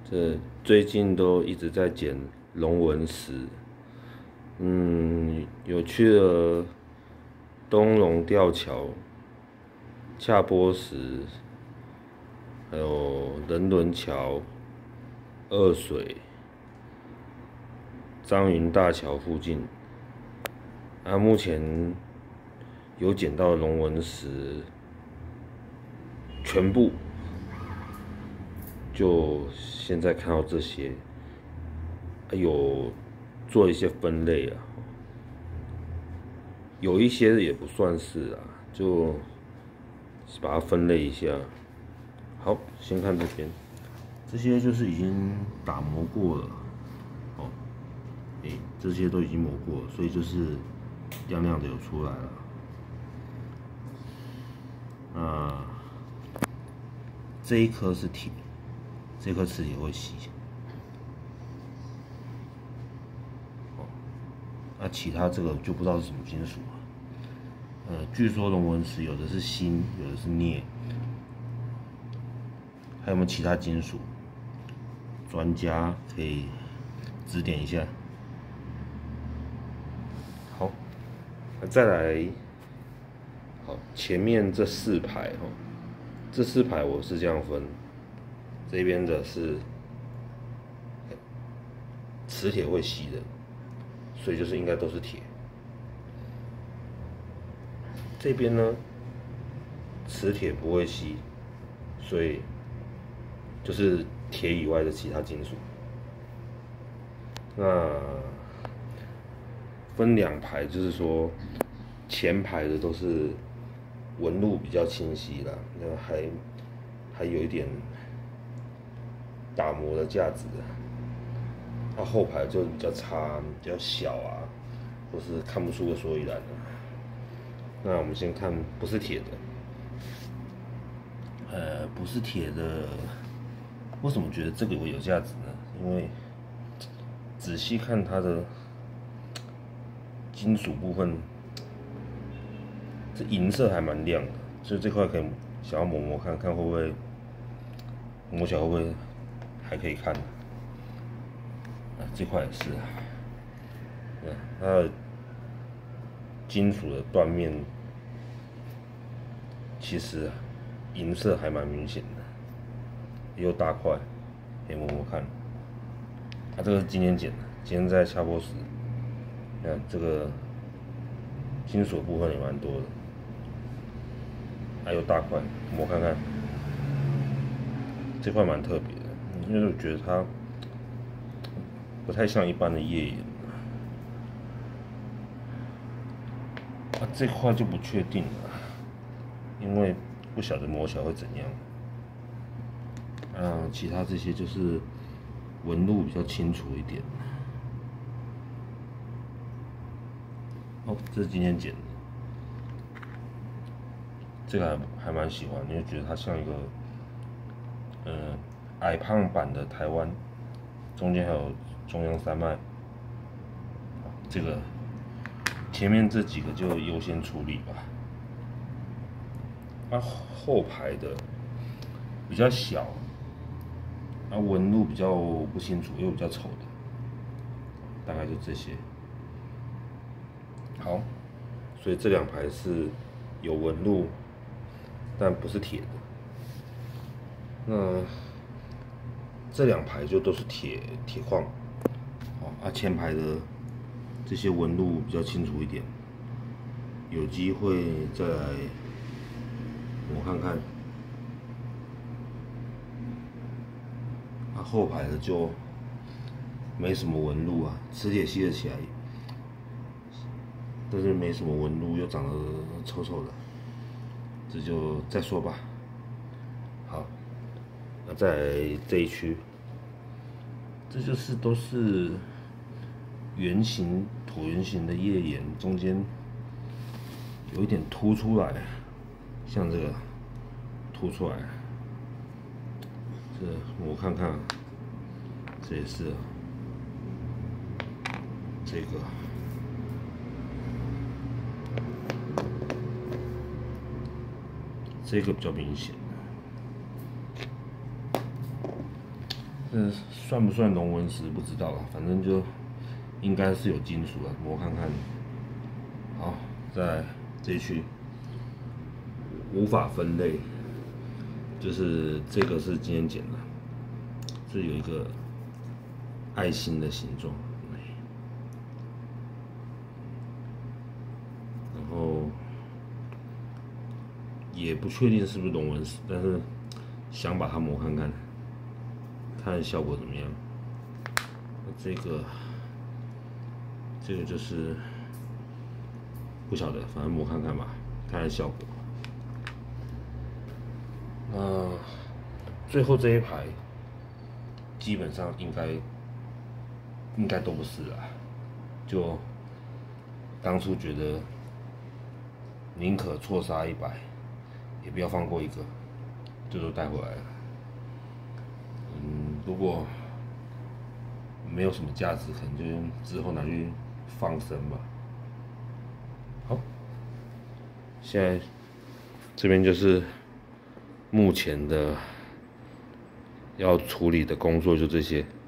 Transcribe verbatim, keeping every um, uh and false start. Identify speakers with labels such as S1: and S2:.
S1: 这最近都一直在捡龙纹石，嗯，有去了东龙吊桥、洽波石，还有人伦桥、二水、张云大桥附近。啊，目前有捡到龙纹石，全部。就现在看到这些，有做一些分类啊，有一些也不算是啊，就把它分类一下。好，先看这边，这些就是已经打磨过了，哦，哎、欸，这些都已经磨过了，所以就是亮亮的有出来了。那这一颗是铁。这颗磁铁会吸，哦，那其他这个就不知道是什么金属了。呃，据说龙纹石有的是锌，有的是镍，还有没有其他金属？专家可以指点一下。好，那再来，好，前面这四排哈，这四排我是这样分。这边的是磁铁会吸的，所以就是应该都是铁。这边呢，磁铁不会吸，所以就是铁以外的其他金属。那分两排，就是说前排的都是纹路比较清晰啦，那还还有一点打磨的价值，它后排就比较差、比较小啊，或是看不出个所以然的。那我们先看不是铁的，呃，不是铁的，为什么觉得这个会有价值呢？因为仔细看它的金属部分，这银色还蛮亮的，所以这块可以想要磨磨看看会不会磨起来会不会还可以看。啊，这块也是，嗯，它的金属的断面其实银色还蛮明显的，也有大块，可以摸摸看。啊，这个是今天捡的，今天在洽波石，看这个金属的部分也蛮多的，还有大块，摸看看，这块蛮特别的，因为我觉得它不太像一般的页岩。啊，这块就不确定了，因为不晓得磨起来会怎样。啊，其他这些就是纹路比较清楚一点。哦，这是今天剪的，这个还还蛮喜欢，因为觉得它像一个，呃，矮胖版的台湾，中间还有中央山脉。这个前面这几个就优先处理吧。啊，后排的比较小，啊，纹路比较不清楚，又比较丑的，大概就这些。好，所以这两排是有纹路，但不是铁的。那这两排就都是铁铁矿，好啊，前排的这些纹路比较清楚一点，有机会再来我看看。啊，后排的就没什么纹路啊，磁铁吸得起来，但是没什么纹路，又长得丑丑的，这就再说吧。好，那再来这一区，这就是都是圆形椭圆形的页岩，中间有一点凸出来，像这个凸出来，这我看看，这也是这个。这个比较明显， 这算不算龙纹石不知道了，反正就应该是有金属的，磨看看。好，在这一区无法分类，就是这个是今天剪的，这有一个爱心的形状，然后也不确定是不是龙纹石，但是想把它磨看看，看效果怎么样。那这个这个就是不晓得，反正磨看看吧，看看效果。那最后这一排基本上应该应该都不是啦，就当初觉得宁可错杀一百，也不要放过一个，就都带回来了。嗯，如果没有什么价值，可能就之后拿去放生吧。好，现在这边就是目前的要处理的工作就这些。